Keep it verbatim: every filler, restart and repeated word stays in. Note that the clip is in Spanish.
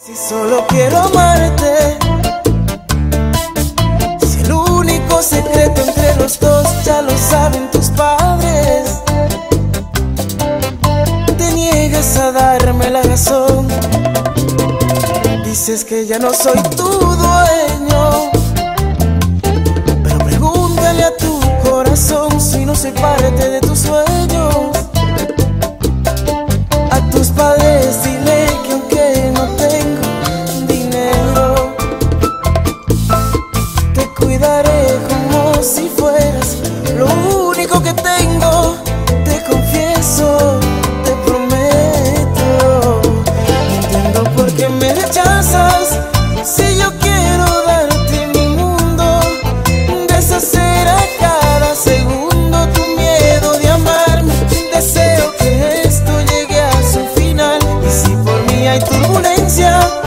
Si solo quiero amarte, si el único secreto entre los dos ya lo saben tus padres, te niegas a darme la razón, dices que ya no soy tu dueño, pero pregúntale a tu corazón si no soy parte de tus sueños. A tus padres dile que aunque no tengo dinero, te cuidaré como si fueras lo único que tengo. Te confieso, te prometo, no entiendo por qué me rechazas.